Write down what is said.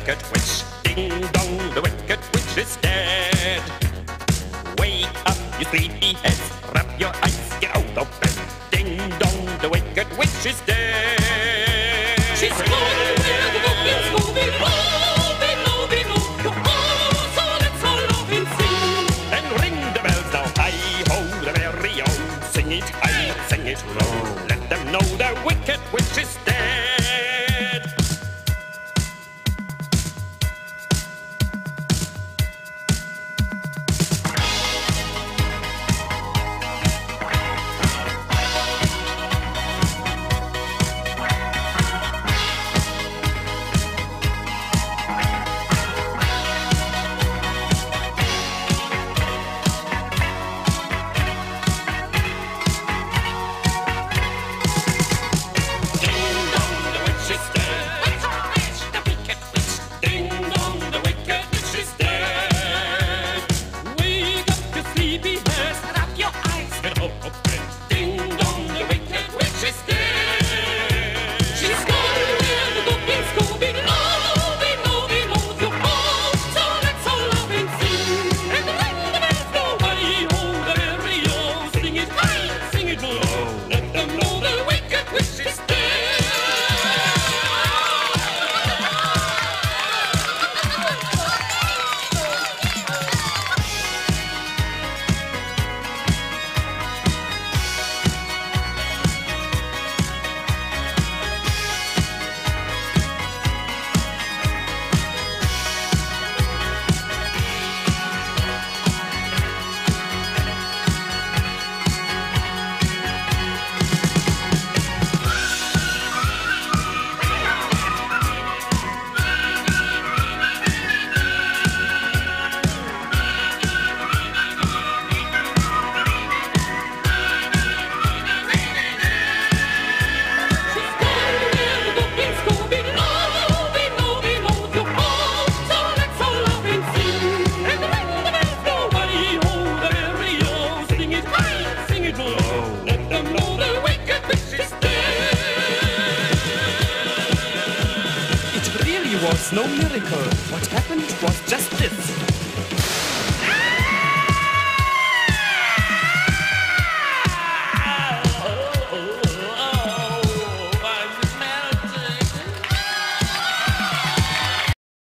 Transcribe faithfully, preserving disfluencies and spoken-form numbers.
wicked witch. Ding dong, the wicked witch is dead. Wake up, you sleepy heads, rub your eyes, get out of bed. Ding dong, the wicked witch is dead. She's gone where the goblins moving, moving, moving, moving. Oh, so let's all love and sing. Then ring the bells now, hi-ho, the merry-o. Sing it high, sing it low. Let them know the wicked witch is dead. Was no miracle. What happened was just this.